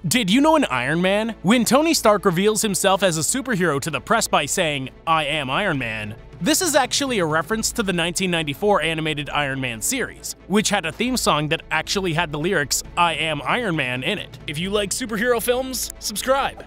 Did you know in Iron Man, when Tony Stark reveals himself as a superhero to the press by saying, "I am Iron Man," this is actually a reference to the 1994 animated Iron Man series, which had a theme song that actually had the lyrics, "I am Iron Man" in it. If you like superhero films, subscribe.